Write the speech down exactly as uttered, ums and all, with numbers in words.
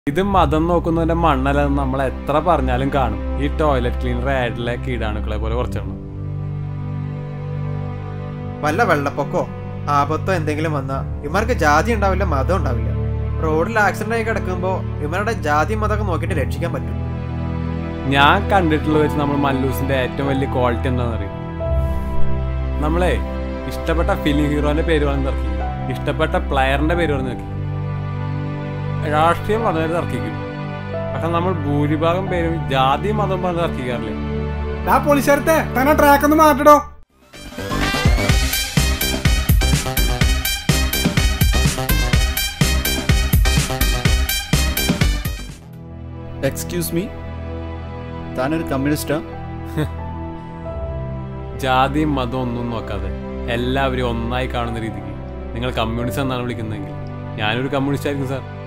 ഇത് മതം നോക്കുന്നതിന്റെ മണ്ണല്ലെന്ന് നമ്മൾ എത്ര പറഞ്ഞാലും കാണും. ഈ ടോയ്ലറ്റ് ക്ലീനർ ആയിട്ടുള്ള കീടാണുക്കളെ പോലെ കുറച്ചെണ്ണം. വല്ല വെള്ളപ്പൊക്കോ ആപത്തോ എന്തെങ്കിലും വന്നാ ഇവർക്ക് ജാതി ഉണ്ടാവില്ല, മതം ഉണ്ടാവില്ല. റോഡിൽ ആക്സിഡന്റ് ആയി കിടക്കുമ്പോ ഇവരുടെ ജാതി മതമൊക്കെ നോക്കിയിട്ട് രക്ഷിക്കാൻ പറ്റും. ഞാൻ കണ്ടിട്ടുള്ളത് വെച്ച് നമ്മൾ മല്ലൂസിന്റെ ഏറ്റവും വലിയ ക്വാളിറ്റി എന്താണെന്ന് അറിയും. നമ്മളെ ഇഷ്ടപ്പെട്ട ഫിലിം ഹീറോന്റെ പേര് പറഞ്ഞ് തർക്കിക്കും, ഇഷ്ടപ്പെട്ട പ്ലെയറിന്റെ പേര് പറഞ്ഞ് തർക്കിക്കും, രാഷ്ട്രീയം പറഞ്ഞാൽ തർക്കിക്കും. പക്ഷെ നമ്മൾ ഭൂരിഭാഗം പേരും ജാതി മതം പറഞ്ഞ് തർക്കിക്കാറില്ല. പോലീസുകാരത്തെ തന്നെ ട്രാക്ക് ഒന്ന് മാറ്റടോ. എക്സ്ക്യൂസ് മീ, താനൊരു കമ്മ്യൂണിസ്റ്റാ? ജാതിയും മതവും ഒന്നും നോക്കാതെ എല്ലാവരും ഒന്നായി കാണുന്ന രീതിക്ക് നിങ്ങൾ കമ്മ്യൂണിസ്റ്റ് എന്നാണ് വിളിക്കുന്നതെങ്കിൽ ഞാനൊരു കമ്മ്യൂണിസ്റ്റ് ആയിരിക്കും സാർ.